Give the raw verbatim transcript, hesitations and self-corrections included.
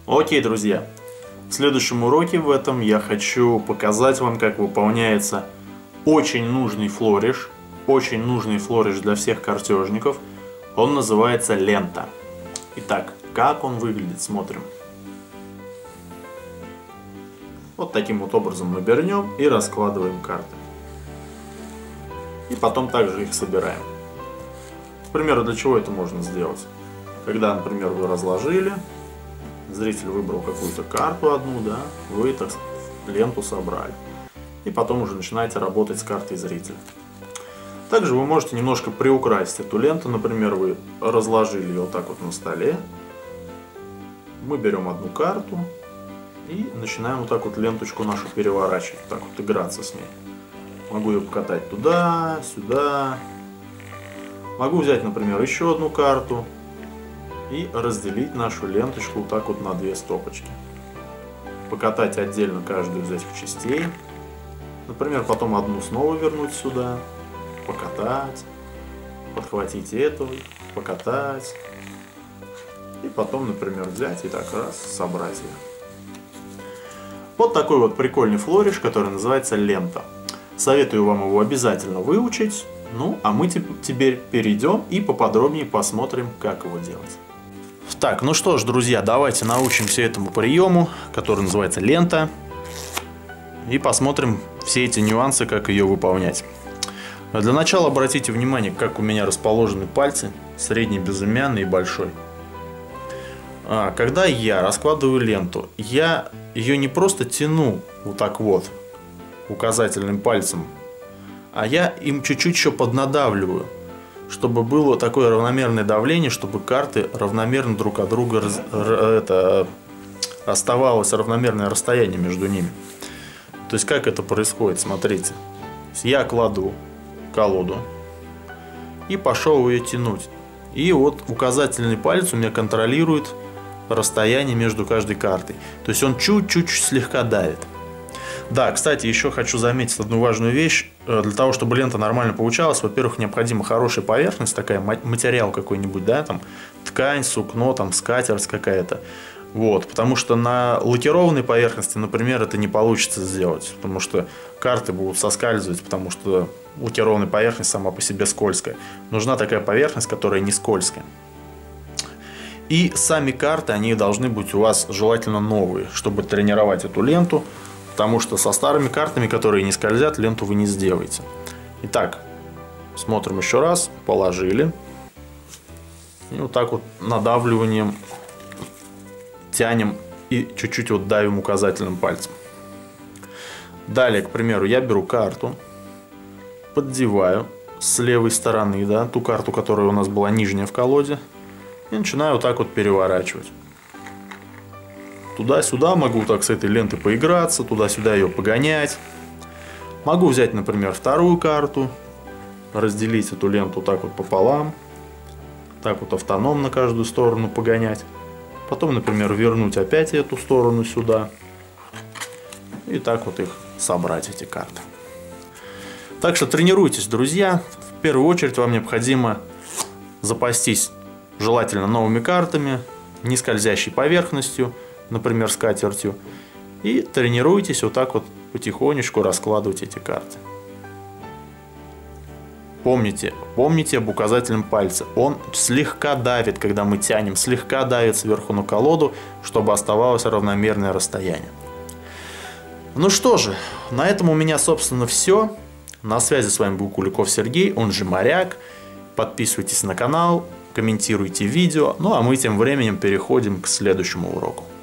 Окей, друзья, в следующем уроке в этом я хочу показать вам, как выполняется очень нужный флориш, очень нужный флориш для всех картежников. Он называется лента. Итак, как он выглядит, смотрим. Вот таким вот образом мы берем и раскладываем карты. И потом также их собираем. К примеру, для чего это можно сделать? Когда, например, вы разложили, зритель выбрал какую-то карту одну, да, вы так ленту собрали. И потом уже начинаете работать с картой зрителя. Также вы можете немножко приукрасить эту ленту. Например, вы разложили ее вот так вот на столе. Мы берем одну карту и начинаем вот так вот ленточку нашу переворачивать, так вот играться с ней. Могу ее покатать туда, сюда. Могу взять, например, еще одну карту и разделить нашу ленточку вот так вот на две стопочки. Покатать отдельно каждую из этих частей. Например, потом одну снова вернуть сюда, покатать, подхватить эту, покатать. И потом, например, взять и так раз собрать ее. Вот такой вот прикольный флориш, который называется лента. Советую вам его обязательно выучить. Ну, а мы теперь перейдем и поподробнее посмотрим, как его делать. Так, ну что ж, друзья, давайте научимся этому приему, который называется лента. И посмотрим все эти нюансы, как ее выполнять. Для начала обратите внимание, как у меня расположены пальцы, средний, безымянный и большой. Когда я раскладываю ленту, я ее не просто тяну вот так вот указательным пальцем, а я им чуть-чуть еще поднадавливаю, чтобы было такое равномерное давление, чтобы карты равномерно друг от друга раз, это, оставалось равномерное расстояние между ними. То есть как это происходит, смотрите. Я кладу колоду и пошел ее тянуть. И вот указательный палец у меня контролирует расстояние между каждой картой. То есть он чуть-чуть слегка давит. Да, кстати, еще хочу заметить одну важную вещь. Для того, чтобы лента нормально получалась, во-первых, необходима хорошая поверхность, такая материал какой-нибудь, да, там ткань, сукно, там скатерть какая-то. Вот, потому что на лакированной поверхности, например, это не получится сделать, потому что карты будут соскальзывать, потому что лакированная поверхность сама по себе скользкая. Нужна такая поверхность, которая не скользкая. И сами карты, они должны быть у вас желательно новые, чтобы тренировать эту ленту, потому что со старыми картами, которые не скользят, ленту вы не сделаете. Итак, смотрим еще раз, положили. И вот так вот надавливанием тянем и чуть-чуть вот давим указательным пальцем. Далее, к примеру, я беру карту, поддеваю с левой стороны, да, ту карту, которая у нас была нижняя в колоде, и начинаю вот так вот переворачивать. Туда-сюда могу так с этой лентой поиграться, туда-сюда ее погонять. Могу взять, например, вторую карту, разделить эту ленту так вот пополам, так вот автономно каждую сторону погонять. Потом, например, вернуть опять эту сторону сюда. И так вот их собрать, эти карты. Так что тренируйтесь, друзья. В первую очередь вам необходимо запастись желательно новыми картами, не скользящей поверхностью, например, скатертью. И тренируйтесь вот так вот потихонечку раскладывать эти карты. Помните, помните об указательном пальце. Он слегка давит, когда мы тянем, слегка давит сверху на колоду, чтобы оставалось равномерное расстояние. Ну что же, на этом у меня, собственно, все. На связи с вами был Куликов Сергей, он же Моряк. Подписывайтесь на канал, комментируйте видео. Ну а мы тем временем переходим к следующему уроку.